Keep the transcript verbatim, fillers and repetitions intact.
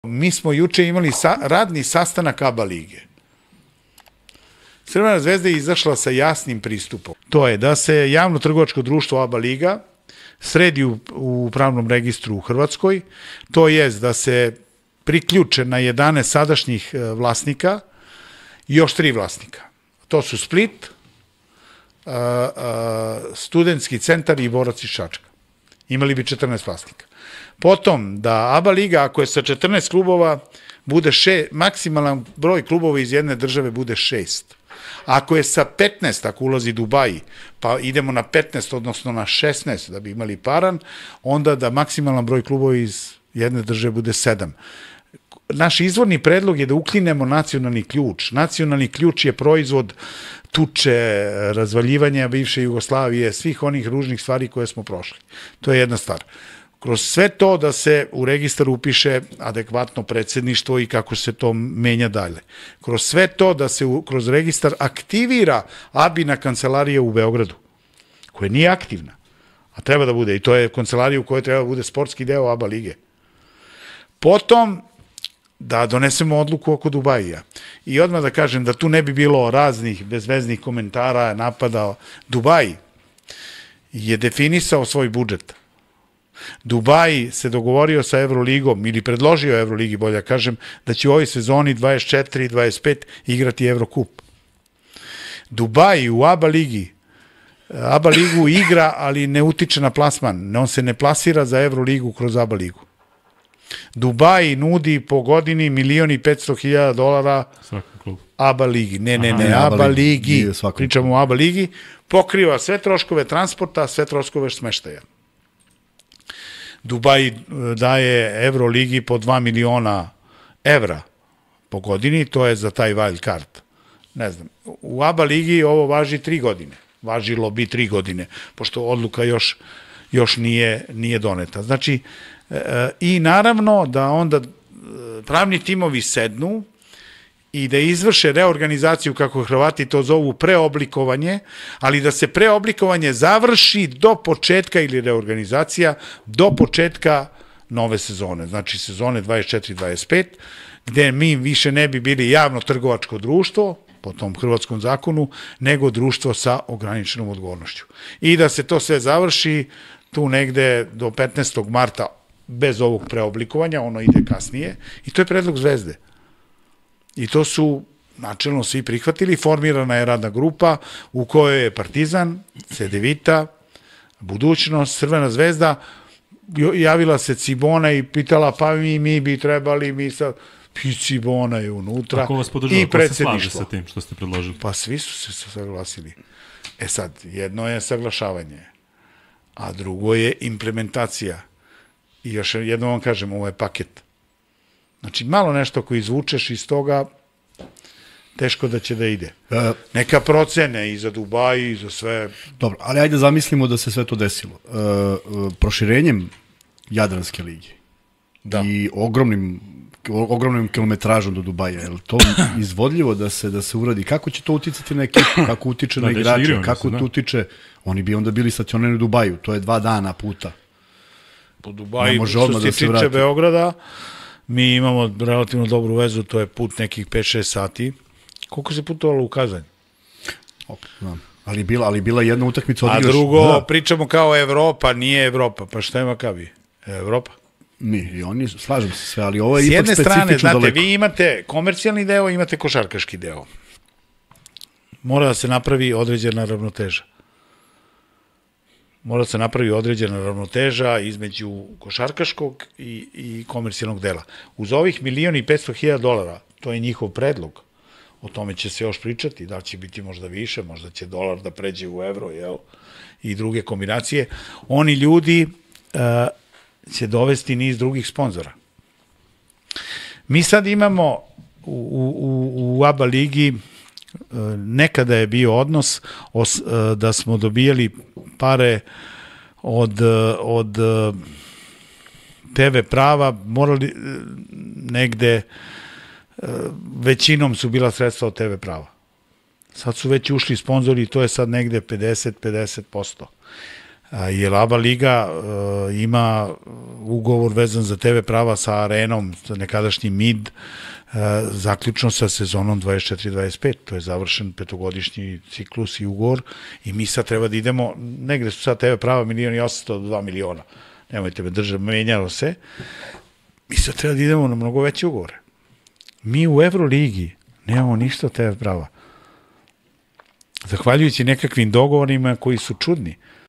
Mi smo juče imali sa, radni sastanak A B A lige. Crvena zvezda je izašla sa jasnim pristupom. To je da se javno trgovačko društvo A B A liga sredi u, u pravnom registru u Hrvatskoj, to je da se priključe na jedanaest sadašnjih vlasnika i još tri vlasnika. To su Split, a, a, Studentski centar i Borac iz Čačka. Imali bi četrnaest vlasnika. Potom da A B A liga, ako je sa četrnaest klubova, bude še, maksimalan broj klubova iz jedne države bude šest. Ako je sa petnaest, ako ulazi Dubai, pa idemo na petnaest, odnosno na šesnaest da bi imali paran, onda da maksimalan broj klubova iz jedne države bude sedam. Naš izvorni predlog je da uklinemo nacionalni ključ. Nacionalni ključ je proizvod tuče, razvaljivanja bivše Jugoslavije, svih onih ružnih stvari koje smo prošli. To je jedna stvar. Kroz sve to da se u registar upiše adekvatno predsjedništvo i kako se to menja dalje. Kroz sve to da se u, kroz registar aktivira Abina kancelarija u Beogradu, koja nije aktivna, a treba da bude. I to je kancelarija u kojoj treba da bude sportski deo A B A lige. Potom da donesemo odluku oko Dubaija. I odmah da kažem da tu ne bi bilo raznih bezveznih komentara, napada. Dubai je definisao svoj budžet. Dubai se dogovorio sa Evroligom ili predložio Evroligi, bolje kažem, da će u ovoj sezoni dvadeset četiri dvadeset pet igrati Evrokup. Dubai u A B A ligi A B A ligu igra, ali ne utiče na plasman. On se ne plasira za Evroligu kroz A B A ligu. Dubai nudi po godini milion i petsto hiljada dolara A B A ligi. Ne, ne, ne, A B A ligi. Pričamo o A B A ligi. Pokriva sve troškove transporta, sve troškove smeštaja. Dubai daje Evroligi po dva miliona evra po godini, to je za taj wild card. Ne znam, u A B A ligi ovo važi tri godine. Važilo bi tri godine, pošto odluka još, još nije, nije doneta. Znači, e, i naravno da onda pravni timovi sednu i da izvrše reorganizaciju, kako Hrvati to zovu, preoblikovanje, ali da se preoblikovanje završi do početka, ili reorganizacija, do početka nove sezone, znači sezone dvadeset četiri dvadeset pet, gde mi više ne bi bili javno trgovačko društvo, po tom hrvatskom zakonu, nego društvo sa ograničenom odgovornošću. I da se to sve završi tu negde do petnaestog marta bez ovog preoblikovanja, ono ide kasnije, i to je predlog Zvezde. I to su načelno svi prihvatili, formirana je radna grupa u kojoj je Partizan, Cedevita, Budućnost, Crvena zvezda, javila se Cibona i pitala pa mi, mi bi trebali, mi sa... I Cibona je unutra i predsjedništvo. Ko se slaže sa tim što ste predložili? Pa svi su se saglasili. E sad, jedno je saglašavanje, a drugo je implementacija. I još jedno vam kažem, ovo je paket. Znači, malo nešto ako izvučeš iz toga, teško da će da ide. Neka procene i za Dubai, i za sve. Dobro, ali ajde zamislimo da se sve to desilo. Proširenjem Jadranske lige i ogromnim ogromnom kilometražom do Dubaja, je li to izvodljivo da se da se uradi? Kako će to uticati na ekipu? Kako utiče na igrače? Kako to utiče? Oni bi onda bili stacionirani u Dubaju. To je dva dana puta. Po Dubaju, što se tiče Beograda, mi imamo relativno dobru vezu, to je put nekih pet šest sati. Koliko se putovalo u Kazanj? Ali bila, ali bila jedna utakmica odigraš. A drugo, pričamo kao Evropa, nije Evropa. Pa šta je Makabi? Evropa? Nije, i oni, slažem se sve, ali ovo je ipak specifično daleko. S jedne strane, znate, vi imate komercijalni deo, imate košarkaški deo. Mora da se napravi određena ravnoteža. Mora da se napravi određena ravnoteža između košarkaškog i, i komercijalnog dela. Uz ovih milion i petsto hiljada dolara, to je njihov predlog, o tome će se još pričati, da će biti možda više, možda će dolar da pređe u evro, jel, i druge kombinacije. Oni ljudi uh, će dovesti niz drugih sponzora. Mi sad imamo u, u, u A B A ligi, nekada je bio odnos os, da smo dobijali pare od, od T V prava, morali negde, većinom su bila sredstva od T V prava. Sad su već ušli sponzori i to je sad negde pedeset pedeset posto. jer ABA liga ima ugovor vezan za te ve prava sa Arenom, sa nekadašnji M I D, zaključno sa sezonom dvadeset četiri dvadeset pet. To je završen petogodišnji ciklus i ugovor i mi sad treba da idemo, negde su sad te ve prava milion i osamsto do dva miliona. Nemojte me držati, menjalo se. Mi sad treba da idemo na mnogo veće ugovore. Mi u Euroligi nemamo ništa te ve prava. Zahvaljujući nekakvim dogovorima koji su čudni.